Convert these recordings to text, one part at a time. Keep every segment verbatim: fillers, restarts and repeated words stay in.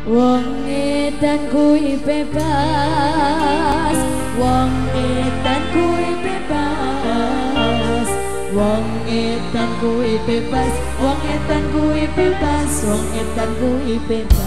Wong edan kuwi bebas, wong edan kuwi bebas, wong edan kuwi bebas, wong edan kuwi bebas, wong edan kuwi bebas.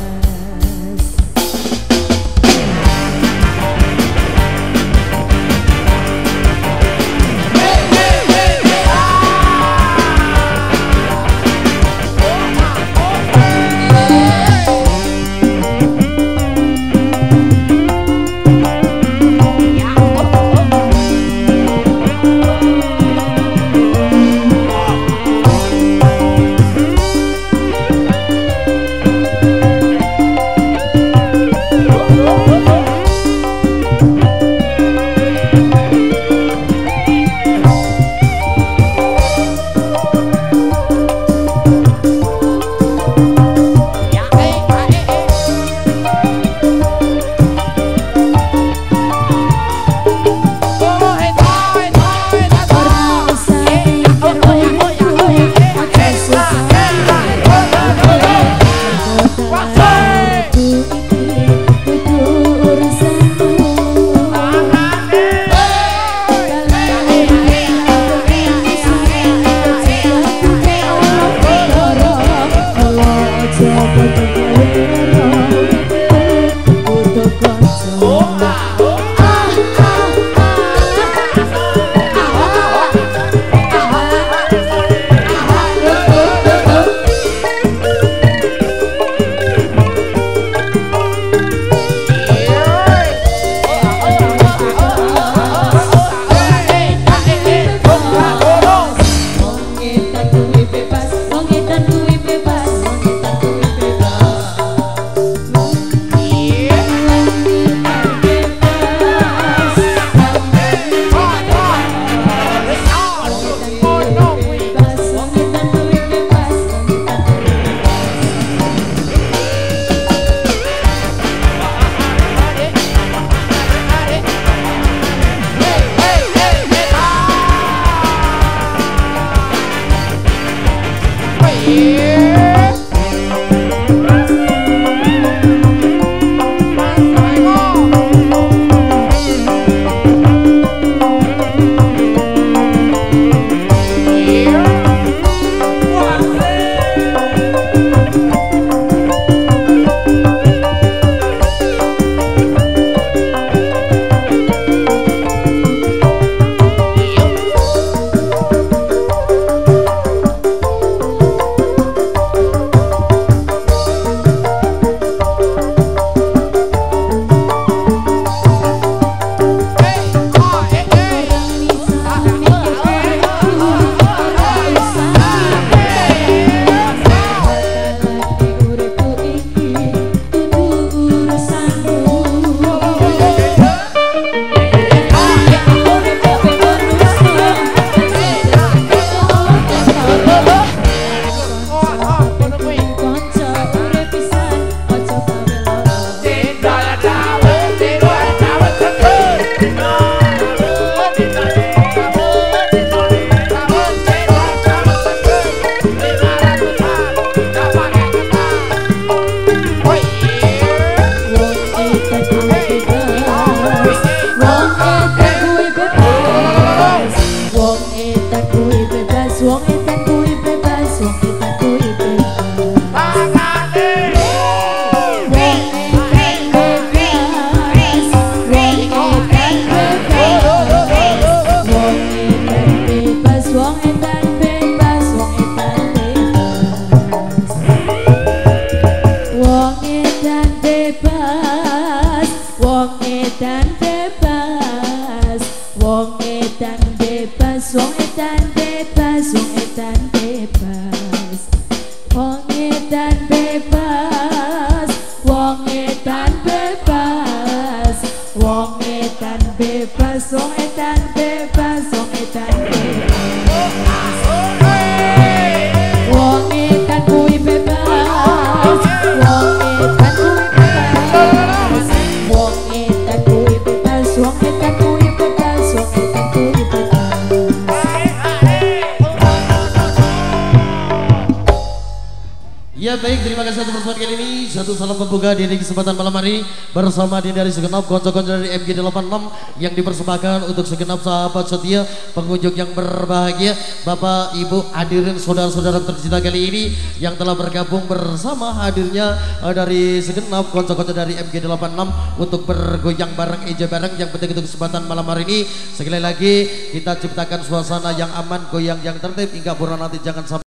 Ya baik, terima kasih atas pertemuan kali ini. Satu salam pembuka di kesempatan malam hari bersama di dari segenap konco-konco dari M G delapan enam yang dipersembahkan untuk segenap sahabat setia pengunjung yang berbahagia, Bapak Ibu hadirin saudara-saudara tercinta kali ini yang telah bergabung bersama hadirnya uh, dari segenap konco-konco dari M G delapan enam untuk bergoyang bareng, eja bareng. Yang penting untuk kesempatan malam hari ini sekali lagi kita ciptakan suasana yang aman, goyang yang tertib hingga bulan nanti jangan sampai